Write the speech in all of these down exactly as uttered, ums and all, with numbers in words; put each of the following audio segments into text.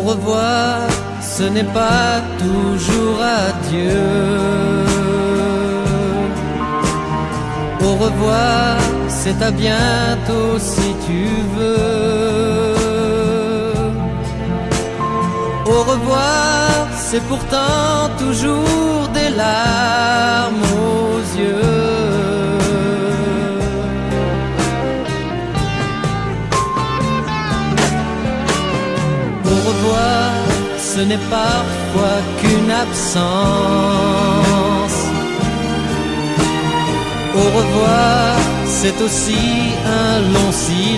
revoir, ce n'est pas toujours adieu. Au revoir, c'est à bientôt si tu veux. Au revoir, c'est pourtant toujours des larmes aux yeux. Au revoir, ce n'est parfois qu'une absence. Au revoir, c'est aussi un long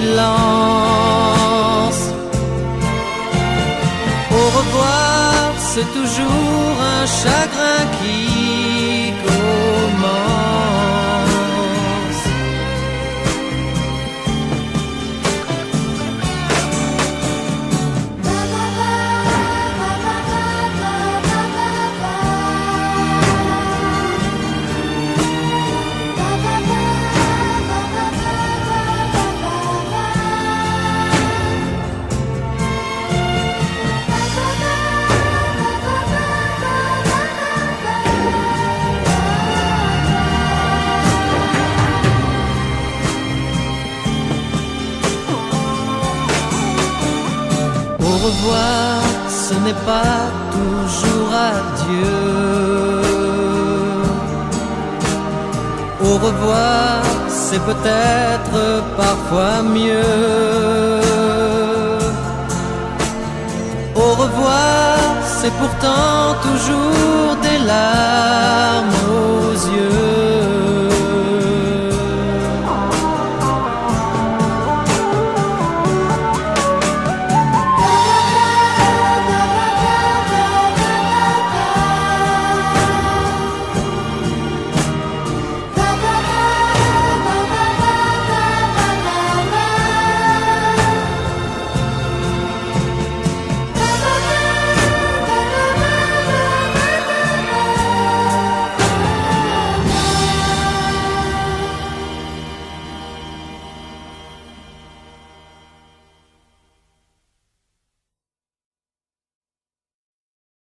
silence. Au revoir, c'est toujours un chagrin qui commence. Au revoir, ce n'est pas toujours adieu. Au revoir, c'est peut-être parfois mieux. Au revoir, c'est pourtant toujours des larmes aux yeux.